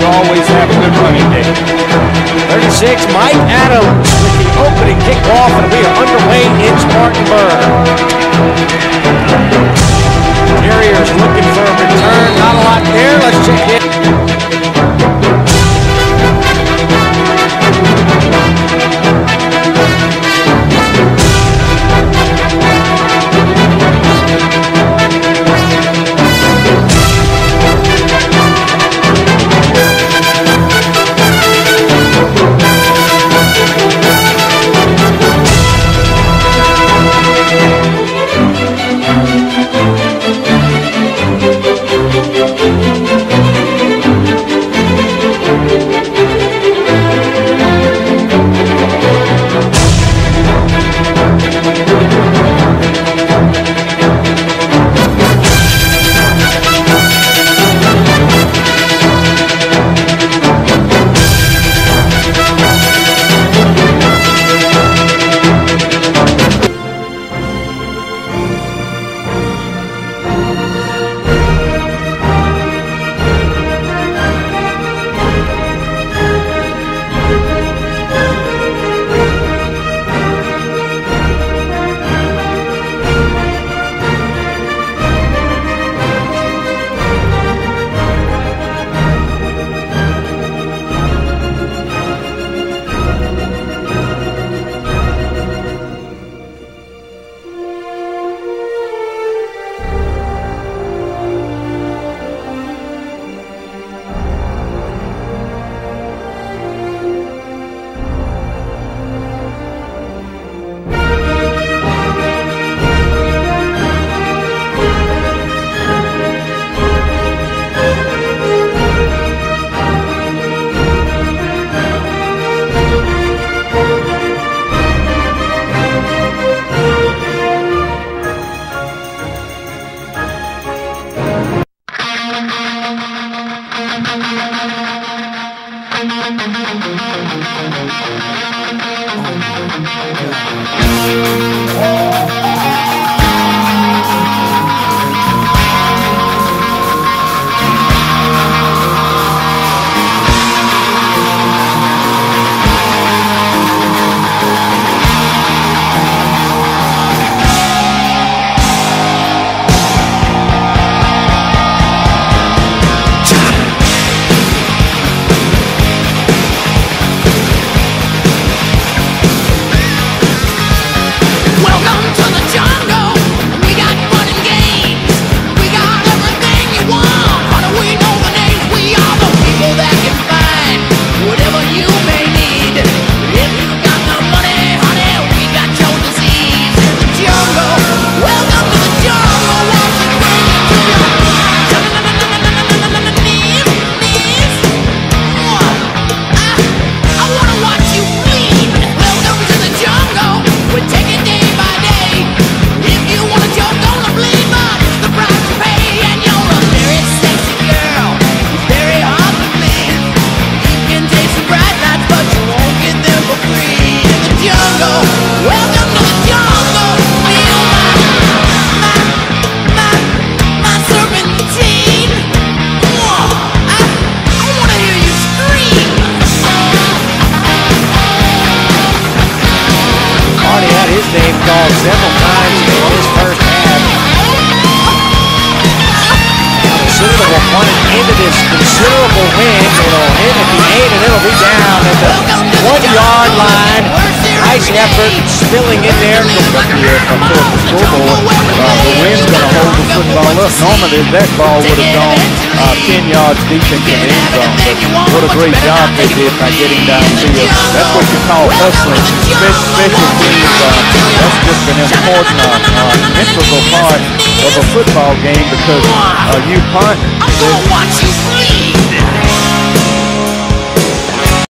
always have a good running game. 36, Mike Adams with the opening kickoff, and we are underway in Spartanburg. Terriers looking for a return. Not a lot there. Let's check in. Several times in his first half. Minnesota will punt it into this considerable wind. It'll hit at the 8 and it'll be down at the 1-yard line. Nice effort, spilling in there. Up here from the scoreboard. The wind's going to hold the football up. Normally that ball would have gone 10 yards deep into the end zone. But what a great job they did by getting downfield. That's what you call hustling. Special teams. That's just an important, integral part of a football game because you punt. I'm gonna watch you bleed.